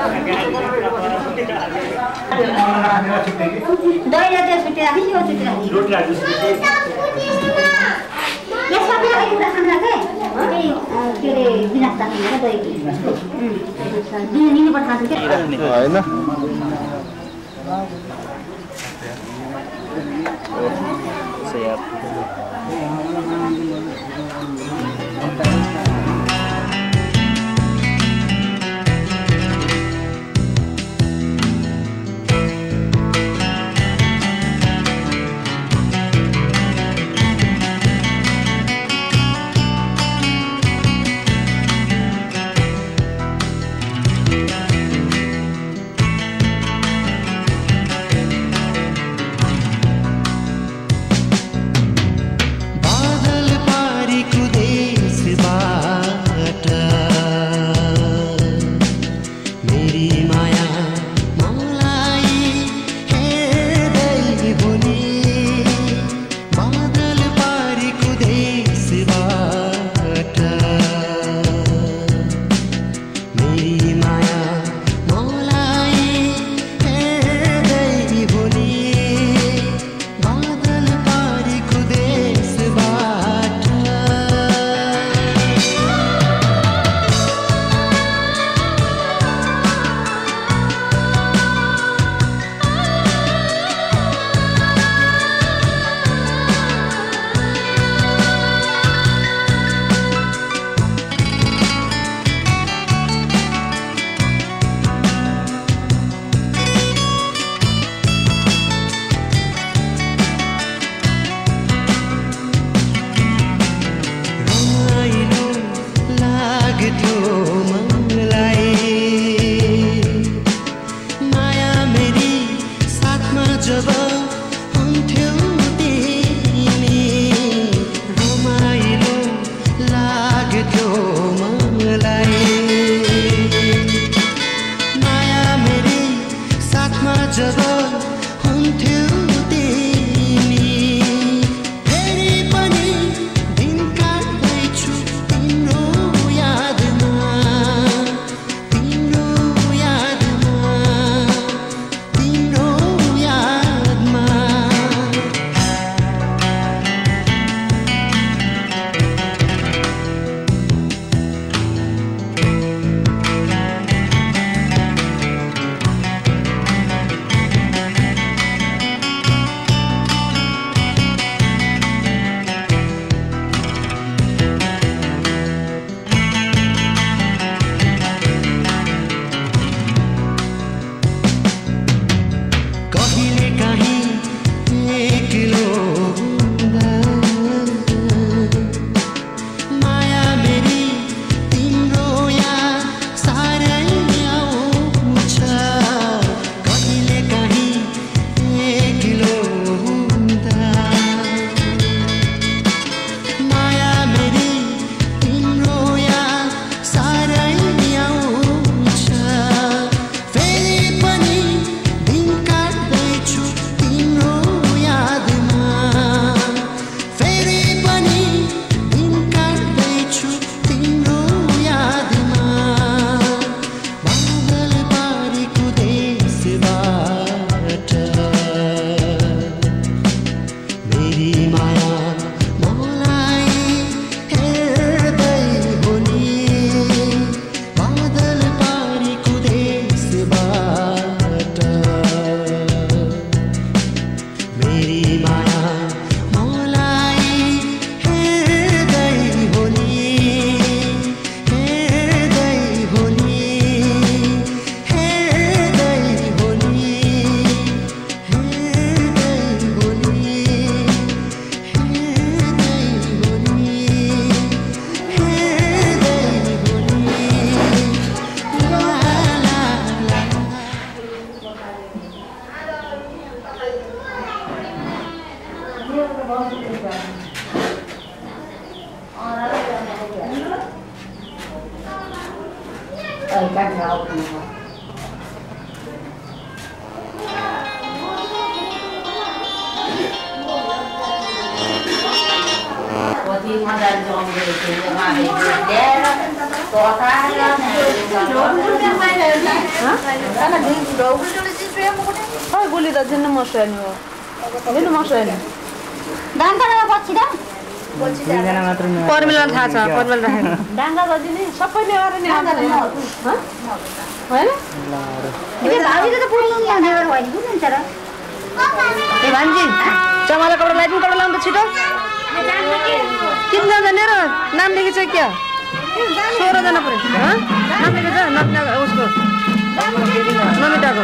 दहीलाई त्यो छुट्टी राखी यो छुट्टी राखी रोटी राख्नु यसमा पनि एउटा कुरा खाना के त्यही के रे गिलास राख्नु हो दही दिनु पर्छ के हैन siap खै गोली त जिन्न मस्यानी हो जिन्न मस्यानी डाङ्गा पछि दा दुईजना मात्र पर्मिललाई थाहा छ पर्मिल राखेको डाङ्गा गजी नि सबैले गरेर नि होइन भाउजूले त पुरी ल्याउने भयो नि बुझ्नुहुन्छ र ए भान्जी चमाला कपडा लाइटिङ कपडा लाउनु त छिटो किन जाने र नाम लेखेछ क्या 16 जना पर्यो नाम लेखेछ नमिता उसको नमिताको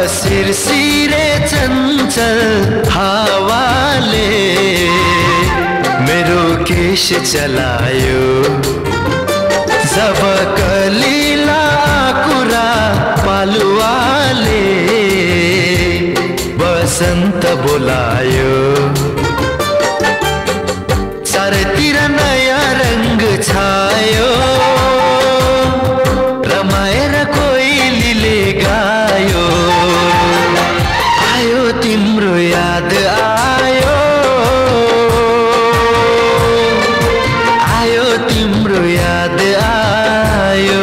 सिरसिरे चञ्चल हावाले मेरो केश चलायो जब कलिला कुरा पालुवाले बसन्त बोलायो चारैतिर नयाँ रंग छायो रमाएर कोइलीले गायो आयो तिम्रो याद आयो आयो तिम्रो याद आयो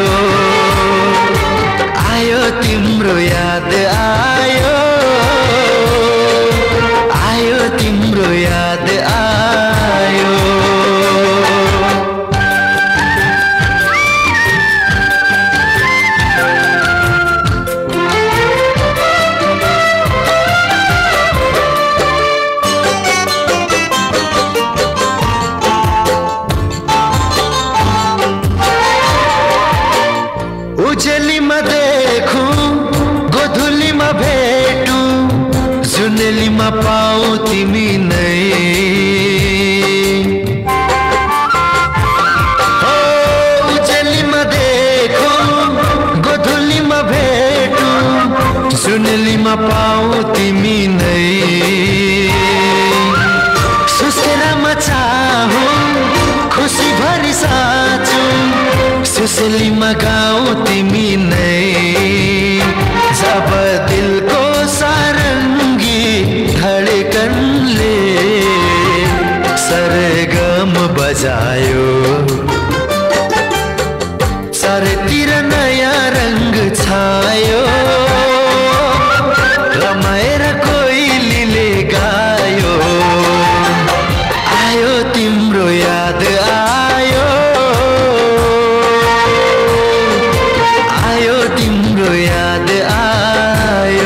आयो तिम्रो याद आयो आयो तिम्रो याद आयो उजेलीमा देखूं गोधुलीमा भेटूं जुनेलीमा पाऊं तिमी नै हो उजेलीमा देखूं गोधुलीमा भेटूं जुनेलीमा पाऊं तिमी नै सुसेरामा चाहूं खुसी भरी साँचूं सुसेलीमा गाऊं तिमी नै जब दिलको सारंगी धडकनले सरगम बजायो चारैतिर नयाँ रंग छायो रमाएर कोइलीले गायो आयो तिम्रो याद आयो आयो तिम्रो याद आयो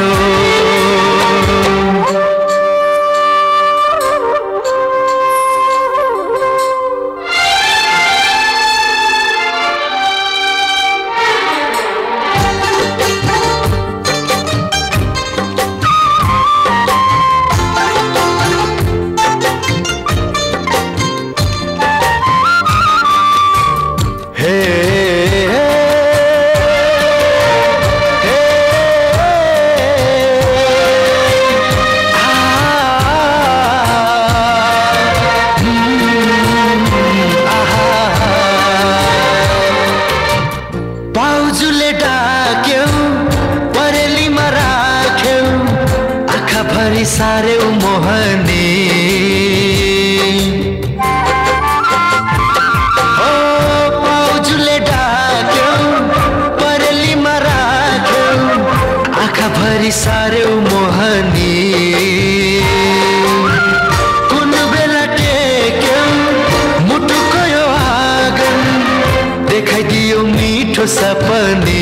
पाउजुले डाक्यौ परेलीमा राख्यौ आँखा भरी सार्यौ मोहनी हो पाउजुले डाक्यौ परेलीमा राख्यौ आँखा भरी सार्यौ मोहनी कुन बेला टेक्यौ मुटुको यो आँगन देखाइदियो मिठो सपनी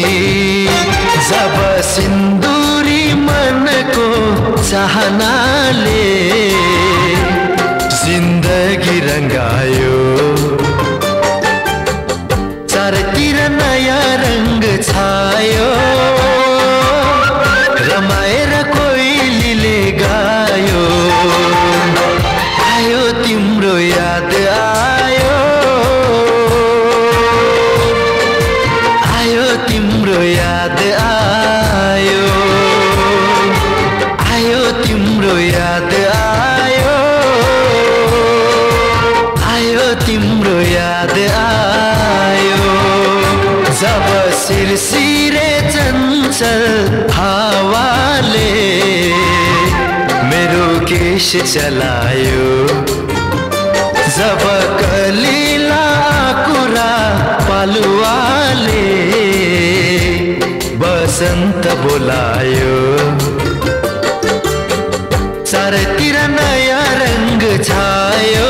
जब सिन्दूरी मनको चाहनाले जिन्दगी रंगायो चारैतिर नयाँ रंग छायो रमाएर कोइलीले गायो आयो तिम्रो याद आयो आयो तिम्रो याद आयो आयो तिम्रो याद आयो आयो तिम्रो याद आयो जब सिरसिरे चञ्चल हावाले मेरो केश चलायो जब कलिला कुरा पालुवाले बसन्त बोलायो चारैतिर नयाँ रंग छायो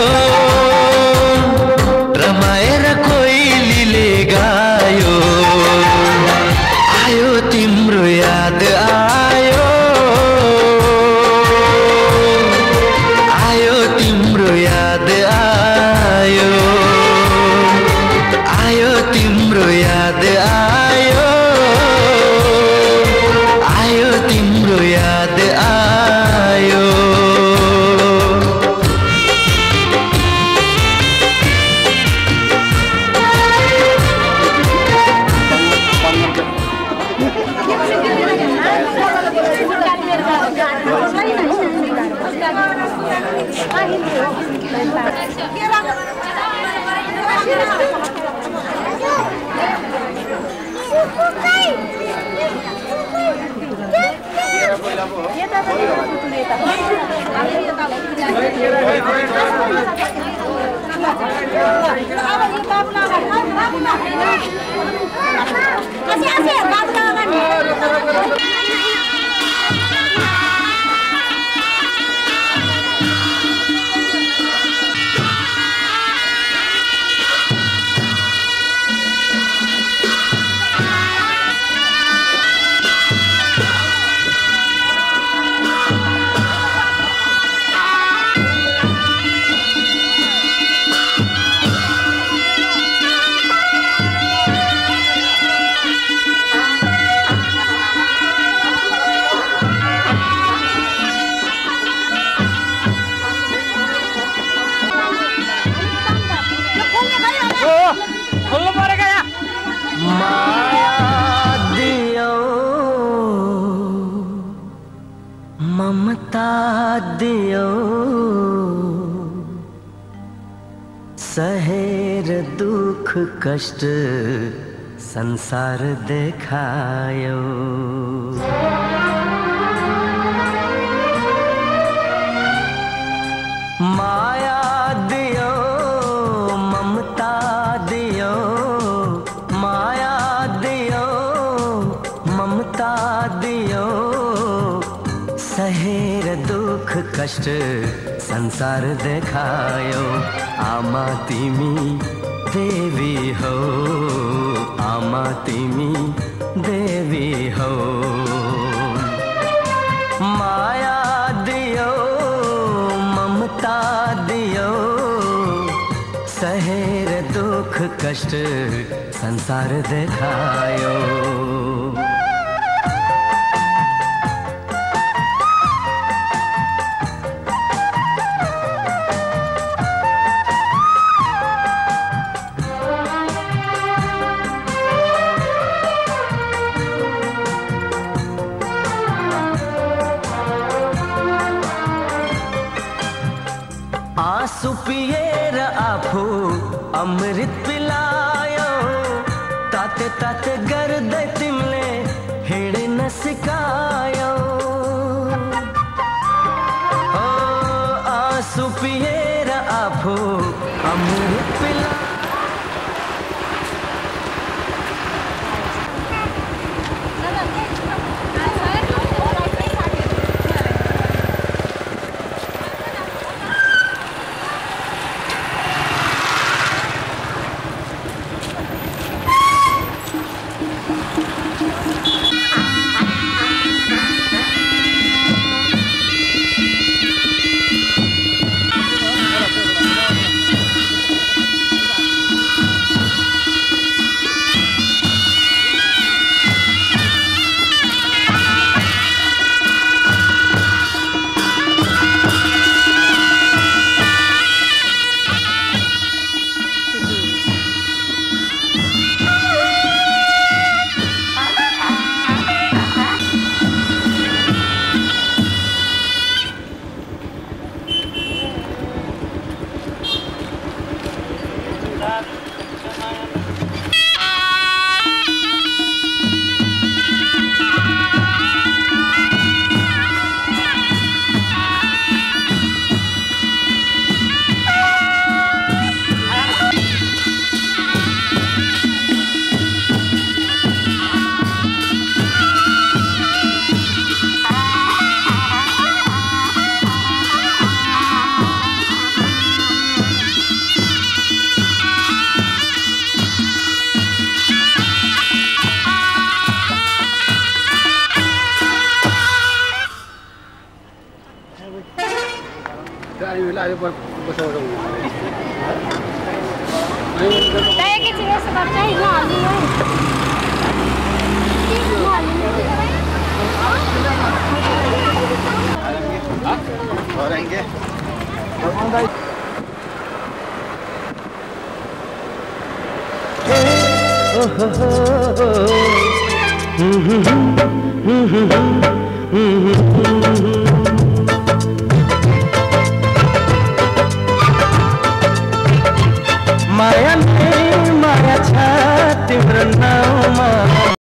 रमाएर कोइलीले गायो आयो तिम्रो याद आयो आयो तिम्रो याद आयो आयो तिम्रो याद आयो आयो ममता दियो सहेर दुख कष्ट संसार देखायो माया दियो ममता दियो माया दियो ममता दियो सहेर दुख कष्ट संसार देखायो आमा तिमी देवी हो आमा तिमी देवी हो माया दियो ममता दियो सहेर दुख कष्ट संसार देखायो आंसू पिएर आफू अमृत पिलायो ताते ताते गर्दै तिमीले हिँड्न सिकायो ओ आंसू पिएर आफू अमृत पिलायो oh, oh, oh, oh.